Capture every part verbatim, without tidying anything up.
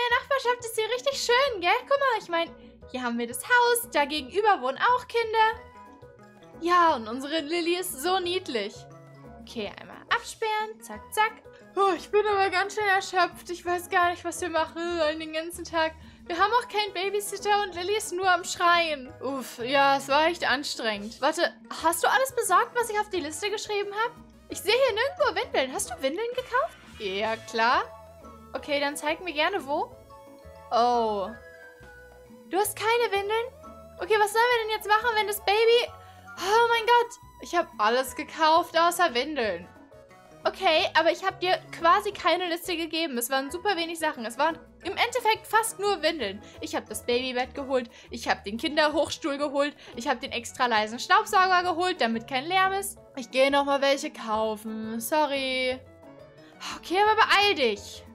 neue Nachbarschaft ist hier richtig schön, gell? Guck mal, ich meine, hier haben wir das Haus, da gegenüber wohnen auch Kinder. Ja, und unsere Lilly ist so niedlich. Okay, einmal absperren, zack, zack. Oh, ich bin aber ganz schön erschöpft. Ich weiß gar nicht, was wir machen sollen den ganzen Tag. Wir haben auch keinen Babysitter und Lilly ist nur am Schreien. Uff, ja, es war echt anstrengend. Warte, hast du alles besorgt, was ich auf die Liste geschrieben habe? Ich sehe hier nirgendwo Windeln. Hast du Windeln gekauft? Ja, klar. Okay, dann zeig mir gerne, wo. Oh. Du hast keine Windeln? Okay, was sollen wir denn jetzt machen, wenn das Baby... Oh mein Gott. Ich habe alles gekauft, außer Windeln. Okay, aber ich habe dir quasi keine Liste gegeben. Es waren super wenig Sachen. Es waren im Endeffekt fast nur Windeln. Ich habe das Babybett geholt. Ich habe den Kinderhochstuhl geholt. Ich habe den extra leisen Staubsauger geholt, damit kein Lärm ist. Ich gehe nochmal welche kaufen. Sorry. Okay, aber beeil dich.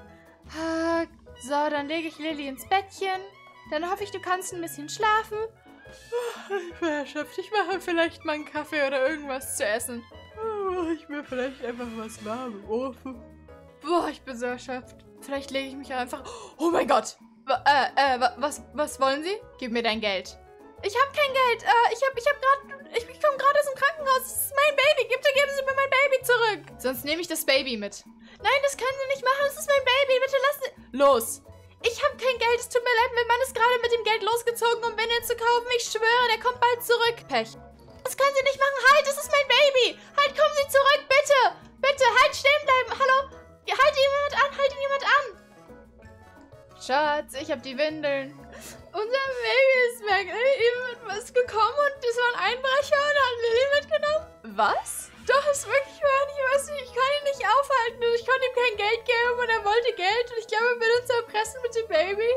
So, dann lege ich Lilly ins Bettchen. Dann hoffe ich, du kannst ein bisschen schlafen. Ich bin erschöpft. Ich mache vielleicht mal einen Kaffee oder irgendwas zu essen. Ich will vielleicht einfach was warm im Ofen. Boah, ich bin so erschöpft. Vielleicht lege ich mich einfach... Oh mein Gott! Äh, äh, was, was wollen Sie? Gib mir dein Geld. Ich habe kein Geld. Äh, ich habe ich hab gerade... Ich, ich komme gerade aus dem Krankenhaus. Das ist mein Baby. Bitte geben Sie mir mein Baby zurück. Sonst nehme ich das Baby mit. Nein, das können Sie nicht machen. Das ist mein Baby. Bitte lassen Sie... Los! Ich habe kein Geld. Es tut mir leid. Mein Mann ist gerade mit dem Geld losgezogen, um Windeln zu kaufen. Ich schwöre, der kommt bald zurück. Pech. Das können Sie nicht machen. Halt, das ist mein Baby. Halt, kommen Sie zurück, bitte. Bitte, halt stehen bleiben. Hallo? Ja, halt ihn jemand an. Halt ihn jemand an. Schatz, ich habe die Windeln. Unser Baby ist weg. Ihm ist was gekommen und das war ein Einbrecher und hat Lilly mitgenommen. Was? Doch, ist wirklich wahr. Ich weiß nicht, ich kann ihn nicht aufhalten. Ich konnte ihm kein Geld geben und er wollte Geld. Und ich glaube, er will uns erpressen mit dem Baby.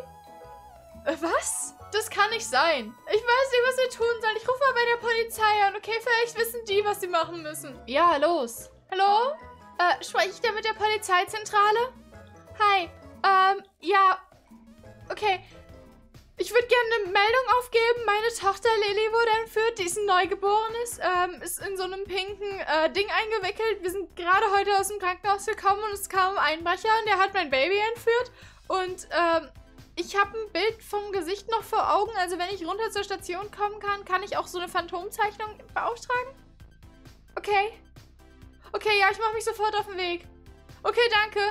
Was? Das kann nicht sein. Ich weiß nicht, was wir tun sollen. Ich rufe mal bei der Polizei an. Okay, vielleicht wissen die, was sie machen müssen. Ja, los. Hallo? Äh, spreche ich da mit der Polizeizentrale? Hi. Ähm, ja. Okay. Ich würde gerne eine Meldung aufgeben. Meine Tochter Lilly wurde entführt. Die ist ein Neugeborenes. Ähm, ist in so einem pinken äh, Ding eingewickelt. Wir sind gerade heute aus dem Krankenhaus gekommen und es kam ein Einbrecher und der hat mein Baby entführt. Und, ähm, ich habe ein Bild vom Gesicht noch vor Augen. Also wenn ich runter zur Station kommen kann, kann ich auch so eine Phantomzeichnung beauftragen? Okay. Okay, ja, ich mache mich sofort auf den Weg. Okay, danke.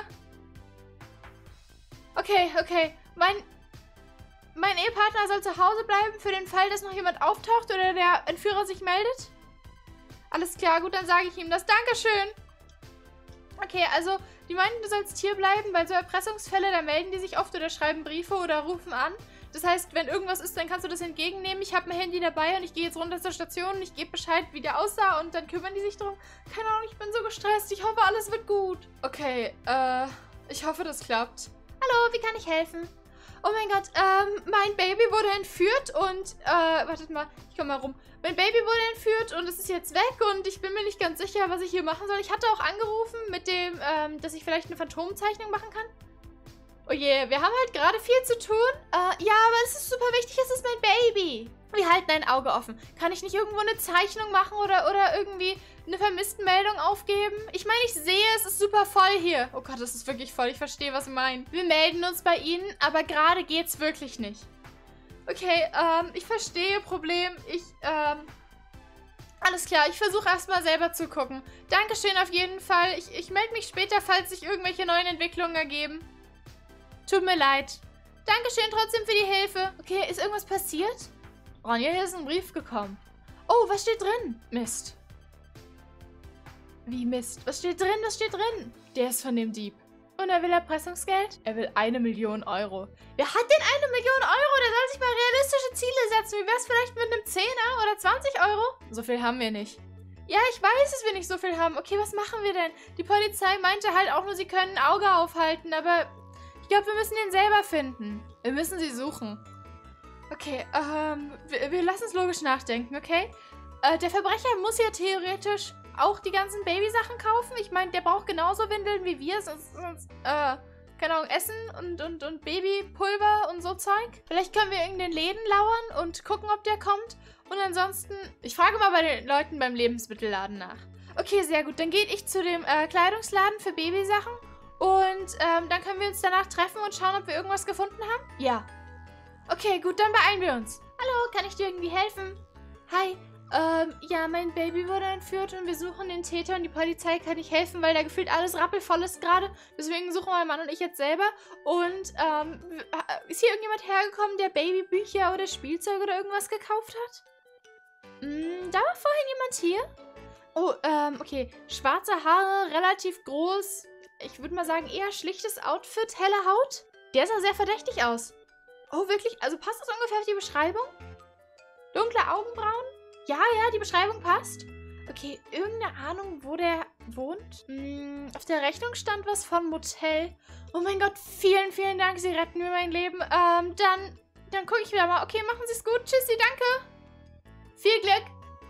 Okay, okay. Mein, mein Ehepartner soll zu Hause bleiben für den Fall, dass noch jemand auftaucht oder der Entführer sich meldet. Alles klar, gut, dann sage ich ihm das. Dankeschön. Okay, also... Die meinten, du sollst hier bleiben, weil so Erpressungsfälle, da melden die sich oft oder schreiben Briefe oder rufen an. Das heißt, wenn irgendwas ist, dann kannst du das entgegennehmen. Ich habe mein Handy dabei und ich gehe jetzt runter zur Station und ich gebe Bescheid, wie der aussah und dann kümmern die sich drum. Keine Ahnung, ich bin so gestresst. Ich hoffe, alles wird gut. Okay, äh, ich hoffe, das klappt. Hallo, wie kann ich helfen? Oh mein Gott, ähm, mein Baby wurde entführt und, äh, wartet mal, ich komm mal rum. Mein Baby wurde entführt und es ist jetzt weg und ich bin mir nicht ganz sicher, was ich hier machen soll. Ich hatte auch angerufen mit dem, ähm, dass ich vielleicht eine Phantomzeichnung machen kann. Oh je, wir haben halt gerade viel zu tun. Äh, ja, aber es ist super wichtig, es ist mein Baby. Wir halten ein Auge offen. Kann ich nicht irgendwo eine Zeichnung machen oder, oder irgendwie eine Vermisstenmeldung aufgeben? Ich meine, ich sehe, es ist super voll hier. Oh Gott, das ist wirklich voll. Ich verstehe, was Sie meinen. Wir melden uns bei Ihnen, aber gerade geht's wirklich nicht. Okay, ähm, ich verstehe Ihr Problem. Ich, ähm... Alles klar, ich versuche erstmal selber zu gucken. Dankeschön auf jeden Fall. Ich, ich melde mich später, falls sich irgendwelche neuen Entwicklungen ergeben. Tut mir leid. Dankeschön trotzdem für die Hilfe. Okay, ist irgendwas passiert? Ronja, hier ist ein Brief gekommen. Oh, was steht drin? Mist. Wie Mist? Was steht drin? Was steht drin? Der ist von dem Dieb. Und er will Erpressungsgeld? Er will eine Million Euro. Wer hat denn eine Million Euro? Der soll sich mal realistische Ziele setzen. Wie wär's vielleicht mit einem Zehner oder zwanzig Euro? So viel haben wir nicht. Ja, ich weiß, dass wir nicht so viel haben. Okay, was machen wir denn? Die Polizei meinte halt auch nur, sie können ein Auge aufhalten, aber ich glaube, wir müssen den selber finden. Wir müssen sie suchen. Okay, ähm, wir, wir lassen es logisch nachdenken, okay? Äh, der Verbrecher muss ja theoretisch auch die ganzen Babysachen kaufen. Ich meine, der braucht genauso Windeln wie wir, sonst, sonst äh, keine Ahnung, Essen und, und, und Babypulver und so Zeug. Vielleicht können wir irgendeinen Läden lauern und gucken, ob der kommt. Und ansonsten, ich frage mal bei den Leuten beim Lebensmittelladen nach. Okay, sehr gut. Dann gehe ich zu dem äh, Kleidungsladen für Babysachen Und ähm, dann können wir uns danach treffen und schauen, ob wir irgendwas gefunden haben? Ja. Okay, gut, dann beeilen wir uns. Hallo, kann ich dir irgendwie helfen? Hi. Ähm, ja, mein Baby wurde entführt und wir suchen den Täter und die Polizei kann nicht helfen, weil da gefühlt alles rappelvoll ist gerade. Deswegen suchen mein Mann und ich jetzt selber. Und, ähm, ist hier irgendjemand hergekommen, der Babybücher oder Spielzeug oder irgendwas gekauft hat? Hm, da war vorhin jemand hier? Oh, ähm, okay. Schwarze Haare, relativ groß. Ich würde mal sagen, eher schlichtes Outfit, helle Haut. Der sah sehr verdächtig aus. Oh, wirklich? Also passt das ungefähr auf die Beschreibung? Dunkle Augenbrauen? Ja, ja, die Beschreibung passt. Okay, irgendeine Ahnung, wo der wohnt? Hm, auf der Rechnung stand was von Motel. Oh mein Gott, vielen, vielen Dank. Sie retten mir mein Leben. Ähm, dann, dann gucke ich wieder mal. Okay, machen Sie es gut. Tschüssi, danke. Viel Glück.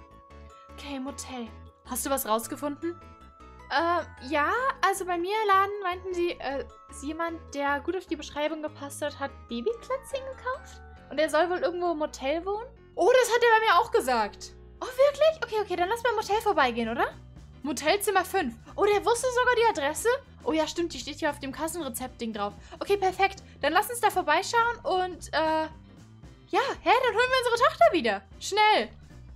Okay, Motel. Hast du was rausgefunden? Äh, ja, also bei mir im Laden meinten sie, äh, jemand, der gut auf die Beschreibung gepasst hat, hat Babyklötzchen gekauft. Und er soll wohl irgendwo im Motel wohnen. Oh, das hat er bei mir auch gesagt. Oh, wirklich? Okay, okay, dann lass mal im Motel vorbeigehen, oder? Motelzimmer fünf. Oh, der wusste sogar die Adresse? Oh ja, stimmt, die steht hier auf dem Kassenrezept-Ding drauf. Okay, perfekt. Dann lass uns da vorbeischauen und, äh... ja, hä, dann holen wir unsere Tochter wieder. Schnell.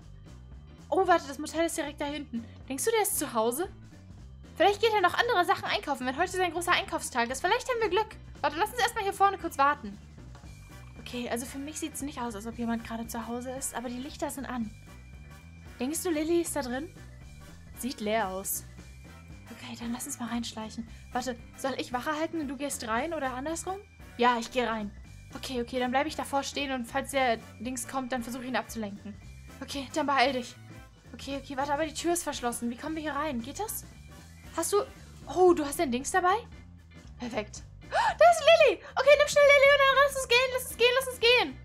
Oh, warte, das Motel ist direkt da hinten. Denkst du, der ist zu Hause? Vielleicht geht er noch andere Sachen einkaufen, wenn heute sein großer Einkaufstag ist. Vielleicht haben wir Glück. Warte, lass uns erstmal hier vorne kurz warten. Okay, also für mich sieht es nicht aus, als ob jemand gerade zu Hause ist, aber die Lichter sind an. Denkst du, Lilly ist da drin? Sieht leer aus. Okay, dann lass uns mal reinschleichen. Warte, soll ich Wache halten und du gehst rein oder andersrum? Ja, ich gehe rein. Okay, okay, dann bleibe ich davor stehen und falls der Dings kommt, dann versuche ich ihn abzulenken. Okay, dann beeil dich. Okay, okay, warte, aber die Tür ist verschlossen. Wie kommen wir hier rein? Geht das? Hast du... Oh, du hast dein Dings dabei? Perfekt. Da ist Lilly! Okay, nimm schnell Lilly und dann lass uns gehen, lass uns gehen, lass uns gehen.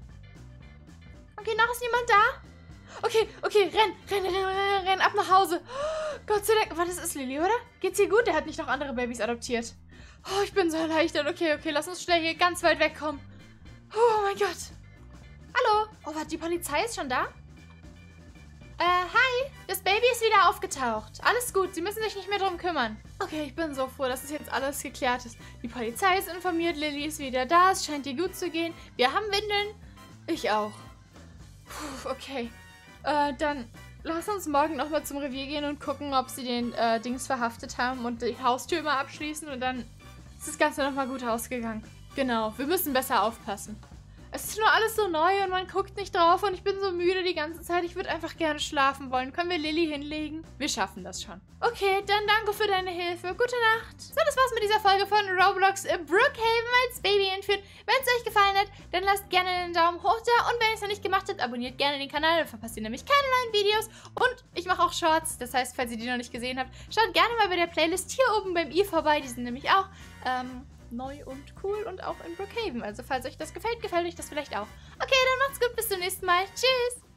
Okay, noch ist niemand da? Okay, okay, renn, renn, renn, renn, renn, ab nach Hause. Oh, Gott sei Dank. Warte, das ist Lilly, oder? Geht's ihr gut? Der hat nicht noch andere Babys adoptiert. Oh, ich bin so erleichtert. Okay, okay, lass uns schnell hier ganz weit wegkommen. Oh mein Gott. Hallo? Oh, warte, die Polizei ist schon da? Äh, hi. Das Baby ist wieder aufgetaucht. Alles gut, Sie müssen sich nicht mehr drum kümmern. Okay, ich bin so froh, dass es jetzt alles geklärt ist. Die Polizei ist informiert, Lilly ist wieder da, es scheint ihr gut zu gehen. Wir haben Windeln. Ich auch. Puh, okay. Äh, dann lass uns morgen nochmal zum Revier gehen und gucken, ob sie den äh, Dings verhaftet haben und die Haustür mal abschließen und dann ist das Ganze nochmal gut ausgegangen. Genau, wir müssen besser aufpassen. Es ist nur alles so neu und man guckt nicht drauf und ich bin so müde die ganze Zeit. Ich würde einfach gerne schlafen wollen. Können wir Lilly hinlegen? Wir schaffen das schon. Okay, dann danke für deine Hilfe. Gute Nacht. So, das war's mit dieser Folge von Roblox Brookhaven als Baby entführt. Wenn es euch gefallen hat, dann lasst gerne einen Daumen hoch da. Und wenn ihr es noch nicht gemacht habt, abonniert gerne den Kanal. Dann verpasst ihr nämlich keine neuen Videos. Und ich mache auch Shorts. Das heißt, falls ihr die noch nicht gesehen habt, schaut gerne mal bei der Playlist hier oben beim i vorbei. Die sind nämlich auch, ähm... neu und cool und auch in Brookhaven. Also falls euch das gefällt, gefällt euch das vielleicht auch. Okay, dann macht's gut, bis zum nächsten Mal. Tschüss!